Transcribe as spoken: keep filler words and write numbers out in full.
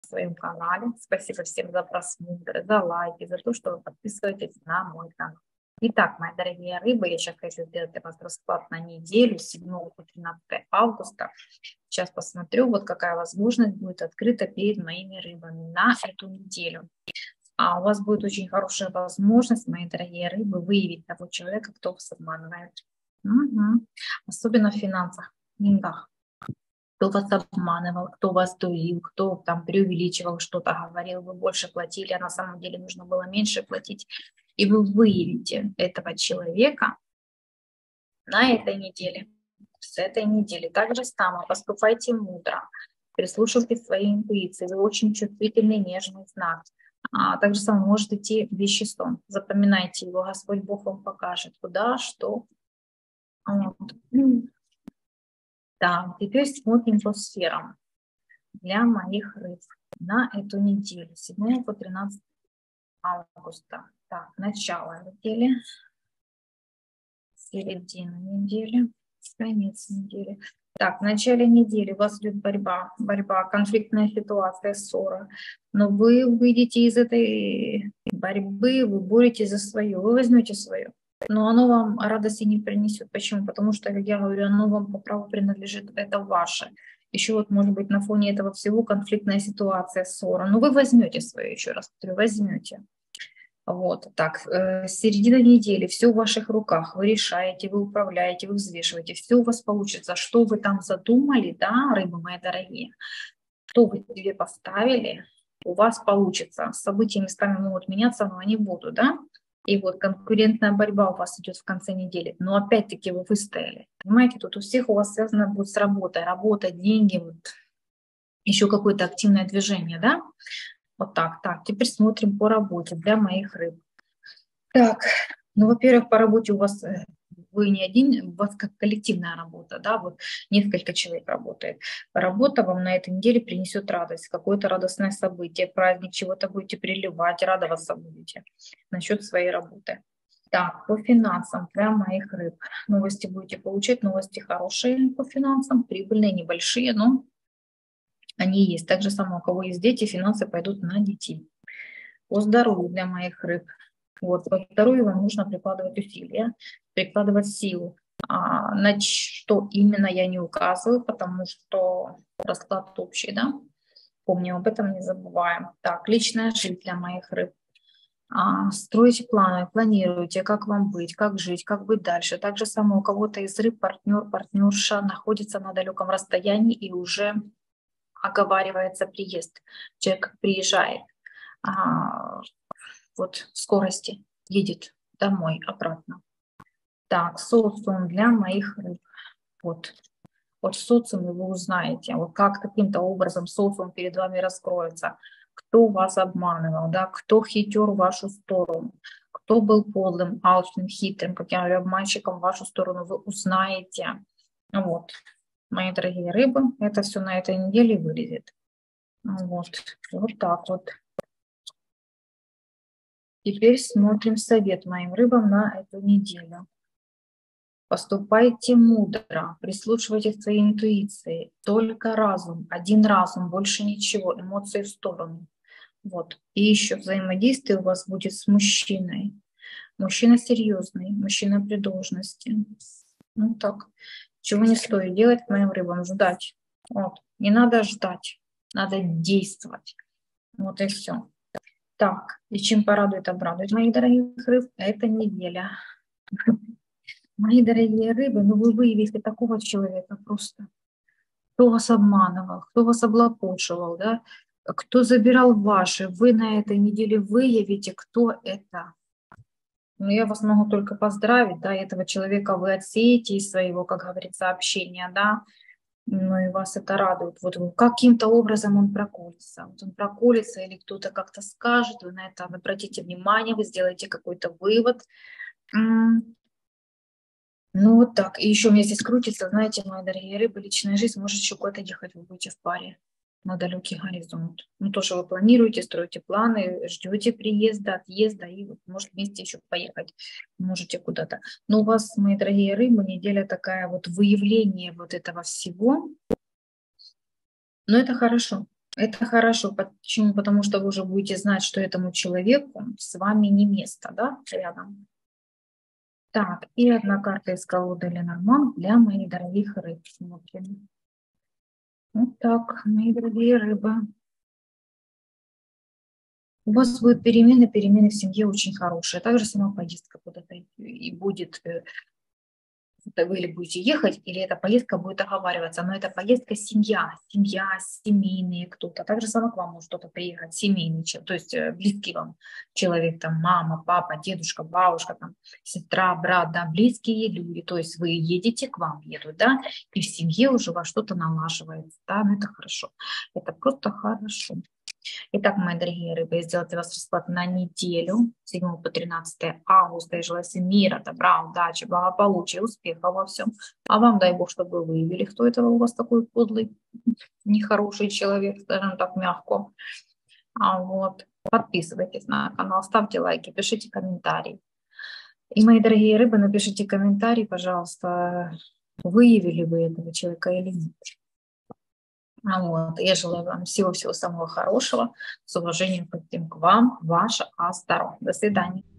в своем канале. Спасибо всем за просмотр, за лайки, за то, что вы подписываетесь на мой канал. Итак, мои дорогие рыбы, я сейчас хочу сделать для вас расклад на неделю с седьмого по тринадцатое августа. Сейчас посмотрю, вот какая возможность будет открыта перед моими рыбами на эту неделю. А у вас будет очень хорошая возможность, мои дорогие рыбы, выявить того человека, кто вас обманывает. Угу. Особенно в финансах, в деньгах. Кто вас обманывал, кто вас дурил, кто там преувеличивал, что-то говорил, вы больше платили, а на самом деле нужно было меньше платить. И вы выявите этого человека на этой неделе, с этой недели. Так же само поступайте мудро, прислушивайтесь к своей интуиции, вы очень чувствительный, нежный знак. А также само может идти вещий сон. Запоминайте его, Господь Бог вам покажет, куда, что. Вот. Да, теперь смотрим по сферам для моих рыб на эту неделю, с седьмого по тринадцатое августа. Так, начало недели, середина недели, конец недели. Так, в начале недели у вас идет борьба, борьба, конфликтная ситуация, ссора. Но вы выйдете из этой борьбы, вы боретесь за свое, вы возьмете свое. Но оно вам радости не принесет. Почему? Потому что, как я говорю, оно вам по праву принадлежит, это ваше. Еще вот, может быть, на фоне этого всего конфликтная ситуация, ссора. Но вы возьмете свое, еще раз повторю, возьмете. Вот, так, э, середина недели, все в ваших руках, вы решаете, вы управляете, вы взвешиваете, все у вас получится. Что вы там задумали, да, рыбы мои дорогие, что вы себе поставили, у вас получится. События местами могут меняться, но они будут, да. И вот конкурентная борьба у вас идет в конце недели, но опять-таки вы выстояли. Понимаете, тут у всех у вас связано будет с работой, работа, деньги, вот еще какое-то активное движение, да. Вот так, так, теперь смотрим по работе для моих рыб. Так, ну, во-первых, по работе у вас, вы не один, у вас как коллективная работа, да, вот несколько человек работает. Работа вам на этой неделе принесет радость, какое-то радостное событие, праздник, чего-то будете приливать, радоваться будете насчет своей работы. Так, по финансам для моих рыб. Новости будете получать, новости хорошие по финансам, прибыльные, небольшие, но они есть. Так же само, у кого есть дети, финансы пойдут на детей. По здоровью для моих рыб. Вот, по здоровью вам нужно прикладывать усилия, прикладывать силу. А, на что именно я не указываю, потому что расклад общий, да? Помним об этом, не забываем. Так, личная жизнь для моих рыб. А, строите планы, планируете, как вам быть, как жить, как быть дальше. Так же само у кого-то из рыб партнер, партнерша находится на далеком расстоянии и уже оговаривается приезд. Человек приезжает, а, вот в скорости едет домой, обратно. Так, социум для моих рыб. Вот. Вот в социуме вы узнаете, вот как каким-то образом социум перед вами раскроется. Кто вас обманывал, да, кто хитер в вашу сторону, кто был подлым, алчным, хитрым, как я говорю, обманщиком в вашу сторону, вы узнаете. Вот. Мои дорогие рыбы, это все на этой неделе вылезет. Вот, вот так вот. Теперь смотрим совет моим рыбам на эту неделю. Поступайте мудро, прислушивайтесь к своей интуиции. Только разум, один разум, больше ничего, эмоции в сторону. Вот. И еще взаимодействие у вас будет с мужчиной. Мужчина серьезный, мужчина при должности. Ну так. Чего не стоит делать моим рыбам? Ждать. Вот. Не надо ждать, надо действовать. Вот и все. Так, и чем порадует, обрадует моих дорогих рыб, это неделя. Мои дорогие рыбы, ну вы выявите такого человека просто. Кто вас обманывал, кто вас облапошивал, да? Кто забирал ваши, вы на этой неделе выявите, кто это. Ну, я вас могу только поздравить, да, этого человека вы отсеете из своего, как говорится, общения, да, ну и вас это радует. Вот каким-то образом он проколется. Вот он проколется или кто-то как-то скажет, вы на это обратите внимание, вы сделаете какой-то вывод. Ну вот так. И еще у меня здесь крутится, знаете, мои дорогие рыбы, личная жизнь, может еще куда-то ехать, вы будете в паре на далекий горизонт. Ну тоже вы планируете, строите планы, ждете приезда, отъезда и вот, может вместе еще поехать, можете куда-то. Но у вас, мои дорогие рыбы, неделя такая вот выявление вот этого всего. Но это хорошо. Это хорошо. Почему? Потому что вы уже будете знать, что этому человеку с вами не место, да, рядом. Так, и одна карта из колоды Ленорман для моих дорогих рыб. Смотрим. Вот так, мои дорогие рыбы. У вас будут перемены, перемены в семье очень хорошие. Также сама поездка куда-то и будет, вы или будете ехать, или эта поездка будет оговариваться. Но это поездка семья, семья, семейные кто-то. Также сама к вам может кто-то приехать, семейный, то есть близкий вам человек, там мама, папа, дедушка, бабушка, там, сестра, брат, да, близкие люди. То есть вы едете, к вам едут, да, и в семье уже у вас что-то налаживается, да, ну это хорошо. Это просто хорошо. Итак, мои дорогие рыбы, я сделала для вас расклад на неделю, с седьмого по тринадцатое августа. Я желаю всем мира, добра, удачи, благополучия, успеха во всем. А вам дай Бог, чтобы вы выявили, кто это у вас такой подлый, нехороший человек, скажем так, мягко. А вот. Подписывайтесь на канал, ставьте лайки, пишите комментарии. И, мои дорогие рыбы, напишите комментарий, пожалуйста, выявили вы этого человека или нет. Вот. Я желаю вам всего-всего самого хорошего. С уважением к вам, ваша Астаро. До свидания.